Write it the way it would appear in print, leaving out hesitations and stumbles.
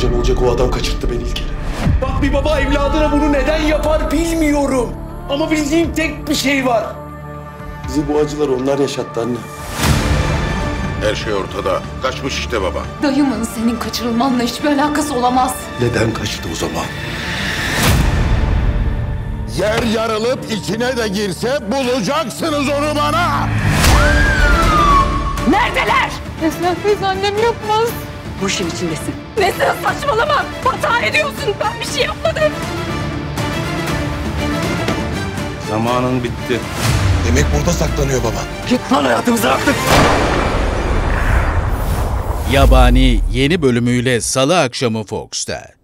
amcan olacak o adam kaçırttı beni ilk kere. Bak, bir baba evladına bunu neden yapar bilmiyorum. Ama bildiğim tek bir şey var. Bizi bu acıları onlar yaşattı anne. Her şey ortada. Kaçmış işte baba. Dayımın senin kaçırılmanla hiçbir alakası olamaz. Neden kaçtı o zaman? Yer yarılıp içine de girse bulacaksınız onu bana. Neredeler? Neslihan teyze, annem yapmaz. Bu işin içindesin. Neslihan, saçmalama. Hata ediyorsun. Ben bir şey yapmadım. Zamanın bitti. Demek burada saklanıyor baba. Git lan, hayatımızı yaktık. Yabani yeni bölümüyle Salı akşamı Fox'ta.